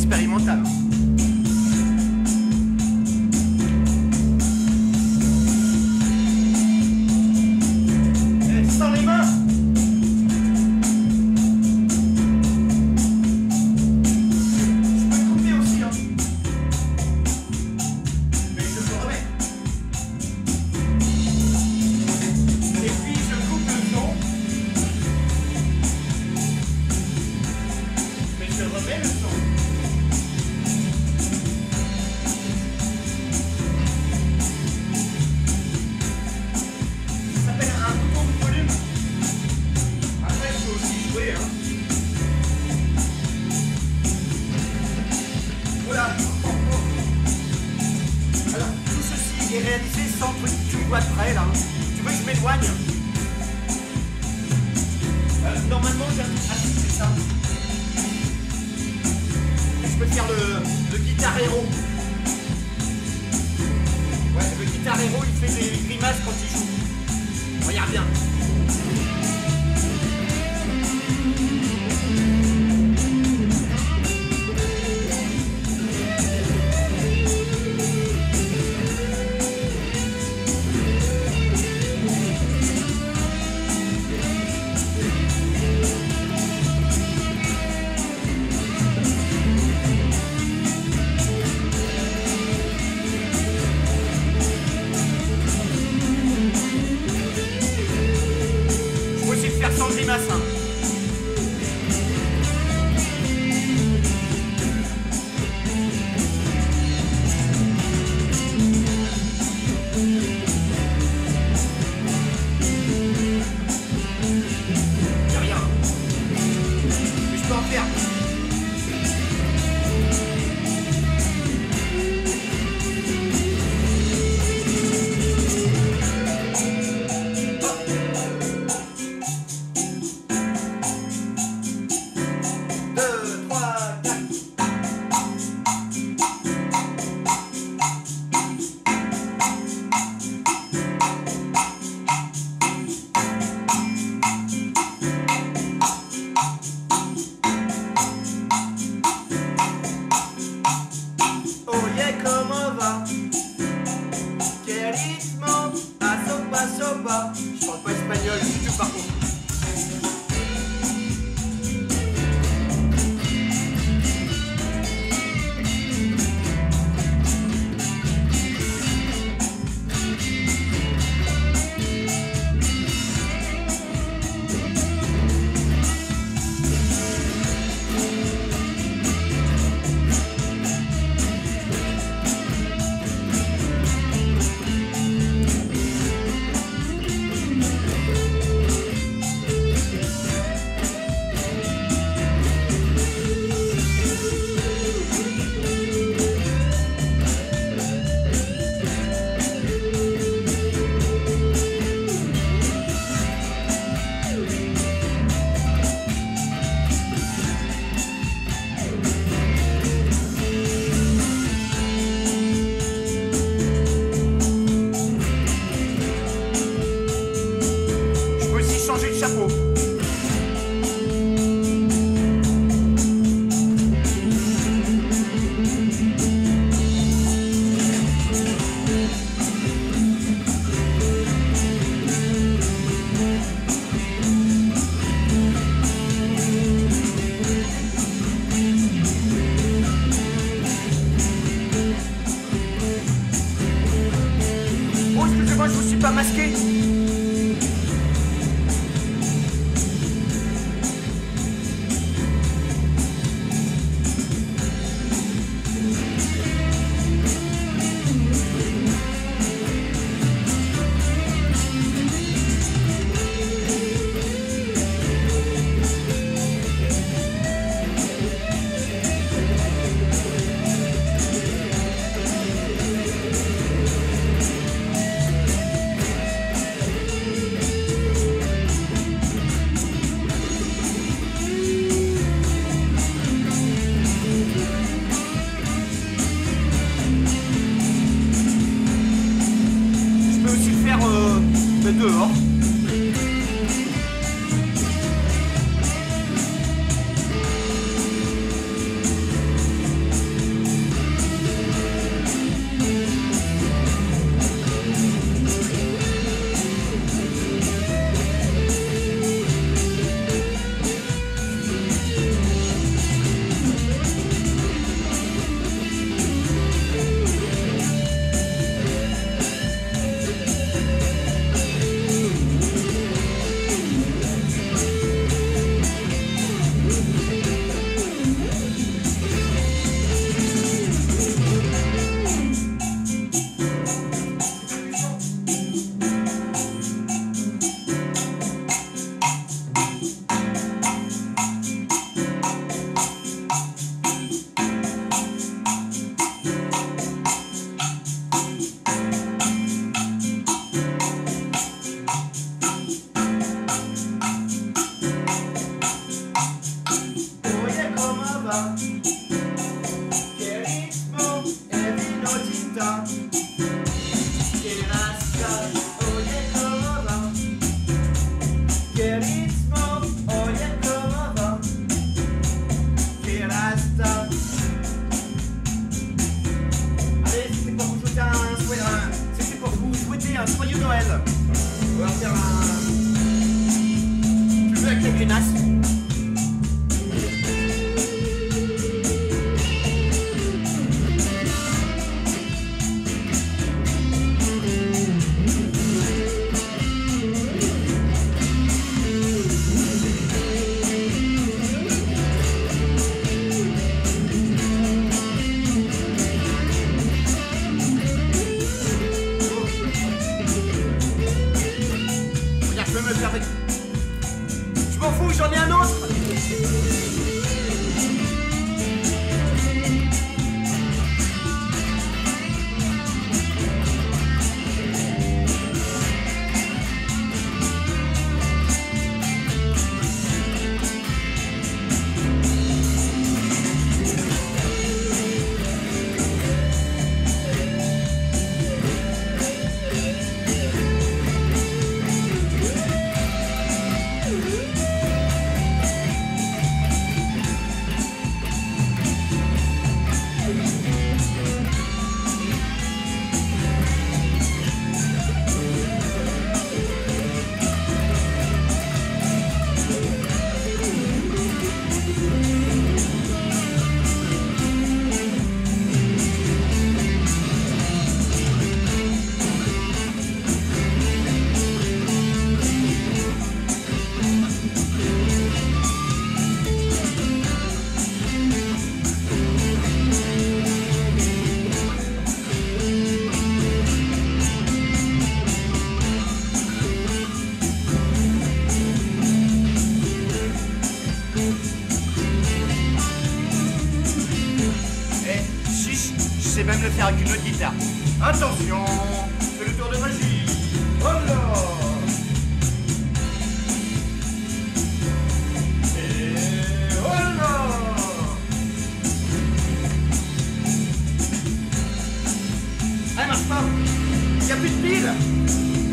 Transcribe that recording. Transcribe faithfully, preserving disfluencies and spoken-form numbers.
expérimental. Eh, sans les mains. Je peux couper aussi, hein. Mais je me remets. Et puis je coupe le son. Mais je remets le son. Ça s'appelle un bouton de volume. Après, je peux aussi jouer, hein. Voilà. Alors, tout ceci est réalisé sans que tu me vois de près, là. Tu veux que je m'éloigne? euh, Normalement, j'ai c'est ça. Je peux faire le, le guitar héros. Ouais, le guitar héros, il fait des grimaces quand il joue. Regarde bien. Sans grimace, hein. Y'a rien. Mais je peux en faire. Oye, ¿cómo va? Quel ritmo, paso, paso, va. Je parle pas espagnol du tout par contre. Changer de chapeau. Oh, excusez-moi, je vous suis pas masqué. Dehors. un joyeux Noël. On va faire un... Tu veux avec la grenasse? Je m'en fous, j'en ai un autre. Je sais même le faire avec une autre guitare. Attention, c'est le tour de magie. Oh là! Et oh là! Elle marche pas. Il n'y a plus de pile.